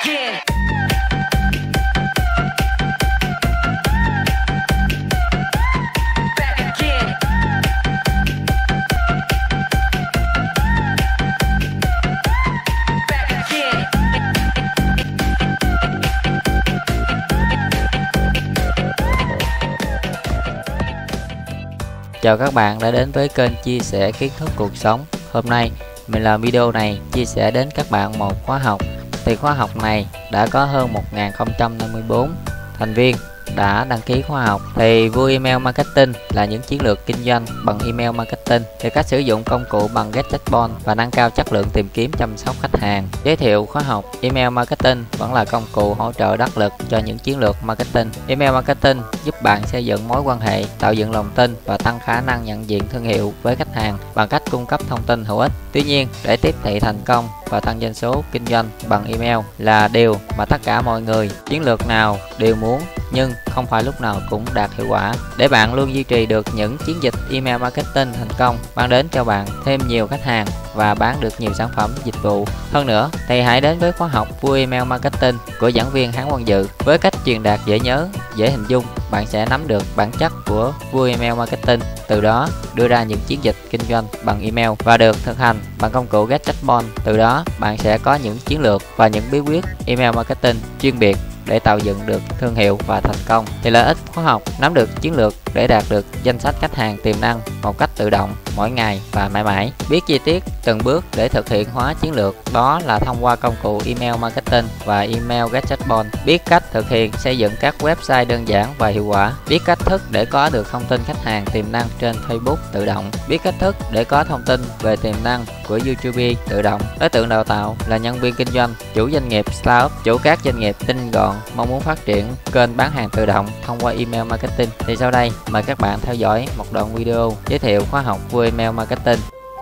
again. Back again. Back again. Chào các bạn đã đến với kênh chia sẻ kiến thức cuộc sống. Hôm nay mình làm video này chia sẻ đến các bạn một khóa học. Thì khóa học này đã có hơn 1054 thành viên đã đăng ký khóa học. Thì Vui Email Marketing là những chiến lược kinh doanh bằng email marketing, thì cách sử dụng công cụ bằng GetJetBot và nâng cao chất lượng tìm kiếm chăm sóc khách hàng. Giới thiệu khóa học email marketing vẫn là công cụ hỗ trợ đắc lực cho những chiến lược marketing. Email marketing giúp bạn xây dựng mối quan hệ, tạo dựng lòng tin và tăng khả năng nhận diện thương hiệu với khách hàng bằng cách cung cấp thông tin hữu ích. Tuy nhiên, để tiếp thị thành công và tăng doanh số kinh doanh bằng email là điều mà tất cả mọi người, chiến lược nào đều muốn, nhưng không phải lúc nào cũng đạt hiệu quả. Để bạn luôn duy trì được những chiến dịch email marketing thành công, mang đến cho bạn thêm nhiều khách hàng và bán được nhiều sản phẩm dịch vụ hơn nữa, thì hãy đến với khóa học Vui Email Marketing của giảng viên Hán Quang Dự. Với cách truyền đạt dễ nhớ, dễ hình dung, bạn sẽ nắm được bản chất của Vui Email Marketing, từ đó đưa ra những chiến dịch kinh doanh bằng email và được thực hành bằng công cụ GetJetBot. Từ đó bạn sẽ có những chiến lược và những bí quyết email marketing chuyên biệt để tạo dựng được thương hiệu và thành công. Thì lợi ích khóa học: nắm được chiến lược để đạt được danh sách khách hàng tiềm năng một cách tự động mỗi ngày và mãi mãi. Biết chi tiết từng bước để thực hiện hóa chiến lược, đó là thông qua công cụ email marketing và email GetJetBot. Biết cách thực hiện xây dựng các website đơn giản và hiệu quả. Biết cách thức để có được thông tin khách hàng tiềm năng trên Facebook tự động. Biết cách thức để có thông tin về tiềm năng của YouTube tự động. Đối tượng đào tạo là nhân viên kinh doanh, chủ doanh nghiệp startup, chủ các doanh nghiệp tinh gọn mong muốn phát triển kênh bán hàng tự động thông qua email marketing. Thì sau đây mời các bạn theo dõi một đoạn video giới thiệu khóa học Vui Email Marketing.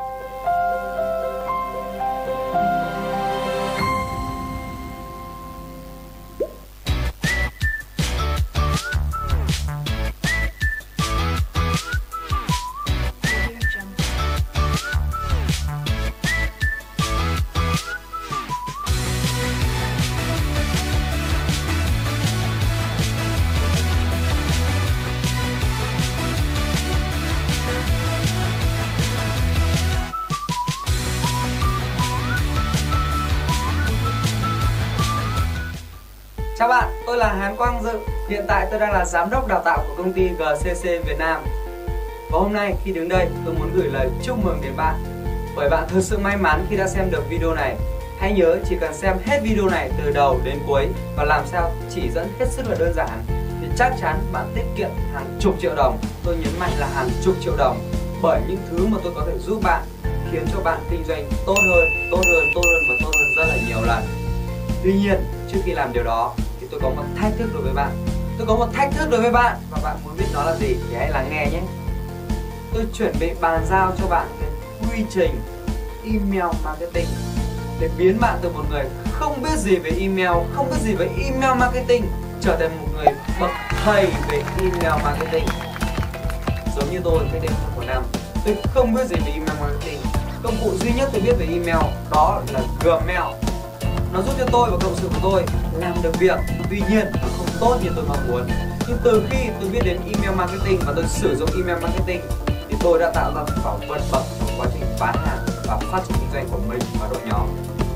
Chào bạn, tôi là Hán Quang Dự. Hiện tại tôi đang là giám đốc đào tạo của công ty GCC Việt Nam. Và hôm nay khi đứng đây, tôi muốn gửi lời chúc mừng đến bạn, bởi bạn thực sự may mắn khi đã xem được video này. Hãy nhớ chỉ cần xem hết video này từ đầu đến cuối và làm sao chỉ dẫn hết sức là đơn giản, thì chắc chắn bạn tiết kiệm hàng chục triệu đồng. Tôi nhấn mạnh là hàng chục triệu đồng, bởi những thứ mà tôi có thể giúp bạn khiến cho bạn kinh doanh tốt hơn rất là nhiều lần. Tuy nhiên, trước khi làm điều đó thì tôi có một thách thức đối với bạn. Và bạn muốn biết nó là gì thì hãy lắng nghe nhé. Tôi chuẩn bị bàn giao cho bạn cái quy trình email marketing để biến bạn từ một người không biết gì về email, không biết gì về email marketing trở thành một người bậc thầy về email marketing. Giống như tôi cách đây một năm, tôi không biết gì về email marketing. Công cụ duy nhất tôi biết về email đó là Gmail. Nó giúp cho tôi và cộng sự của tôi làm được việc, tuy nhiên nó không tốt như tôi mong muốn. Nhưng từ khi tôi biết đến email marketing và tôi sử dụng email marketing thì tôi đã tạo ra thành quả vượt bậc trong quá trình bán hàng và phát triển kinh doanh của mình và đội nhóm.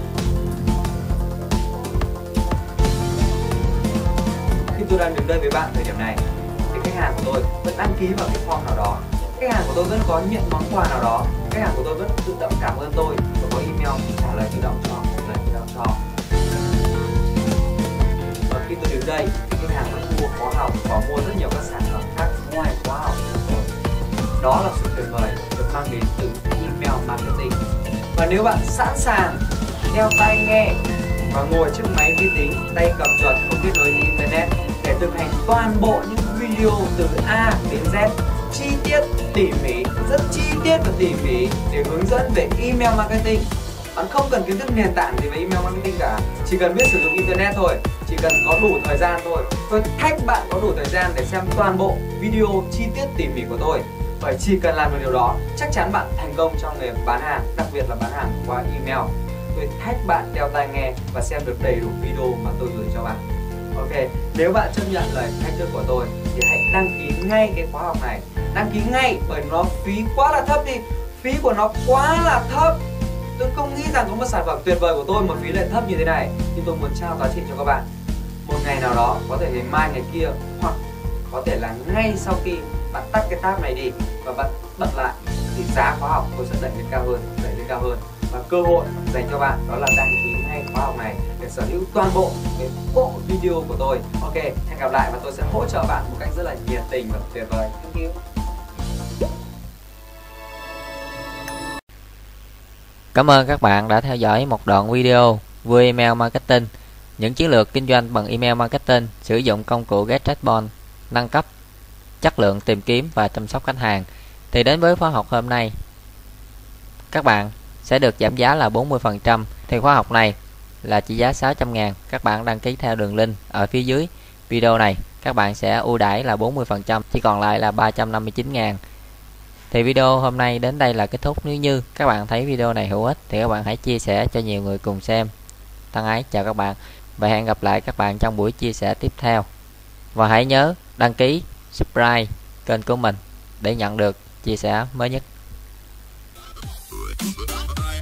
Khi tôi đang đứng đây với bạn thời điểm này thì khách hàng của tôi vẫn đăng ký vào cái form nào đó, khách hàng của tôi vẫn có nhận món quà nào đó, khách hàng của tôi vẫn tự động cảm ơn tôi và có email trả lời tự động cho. Và khi tôi đến đây thì khách hàng vẫn mua khóa học và mua rất nhiều các sản phẩm khác ngoài khóa học. Đó là sự tuyệt vời được mang đến từ email marketing. Và nếu bạn sẵn sàng đeo tai nghe và ngồi trước máy vi tính, tay cầm chuột không kết nối đến internet để thực hành toàn bộ những video từ A đến Z chi tiết, tỉ mỉ, rất chi tiết và tỉ mỉ để hướng dẫn về email marketing. Bạn không cần kiến thức nền tảng gì về email marketing cả, chỉ cần biết sử dụng internet thôi, chỉ cần có đủ thời gian thôi. Tôi thách bạn có đủ thời gian để xem toàn bộ video chi tiết tỉ mỉ của tôi. Bởi chỉ cần làm được điều đó, chắc chắn bạn thành công trong nghề bán hàng, đặc biệt là bán hàng qua email. tôi thách bạn đeo tai nghe và xem được đầy đủ video mà tôi gửi cho bạn. Ok, nếu bạn chấp nhận lời thách thức của tôi thì hãy đăng ký ngay cái khóa học này. Đăng ký ngay bởi nó phí quá là thấp đi. Phí của nó quá là thấp. Tôi không nghĩ rằng có một sản phẩm tuyệt vời của tôi mà phí lại thấp như thế này. Nhưng tôi muốn trao giá trị cho các bạn. Một ngày nào đó, có thể ngày mai ngày kia, hoặc có thể là ngay sau khi bạn tắt cái tab này đi và bạn bật lại, thì giá khóa học tôi sẽ đẩy lên cao hơn. Và cơ hội dành cho bạn đó là đăng ký ngay khóa học này để sở hữu toàn bộ cái bộ video của tôi. Ok, hẹn gặp lại và tôi sẽ hỗ trợ bạn một cách rất là nhiệt tình và tuyệt vời. Thank you. Cảm ơn các bạn đã theo dõi một đoạn video vui email marketing, những chiến lược kinh doanh bằng email marketing, sử dụng công cụ GetResponse, nâng cấp chất lượng tìm kiếm và chăm sóc khách hàng. Thì đến với khóa học hôm nay, các bạn sẽ được giảm giá là 40%. Thì khóa học này là chỉ giá 600.000. Các bạn đăng ký theo đường link ở phía dưới video này, các bạn sẽ ưu đãi là 40%, chỉ còn lại là 359.000. Thì video hôm nay đến đây là kết thúc. Nếu như các bạn thấy video này hữu ích thì các bạn hãy chia sẻ cho nhiều người cùng xem. Thân ái chào các bạn và hẹn gặp lại các bạn trong buổi chia sẻ tiếp theo. Và hãy nhớ đăng ký, subscribe kênh của mình để nhận được chia sẻ mới nhất.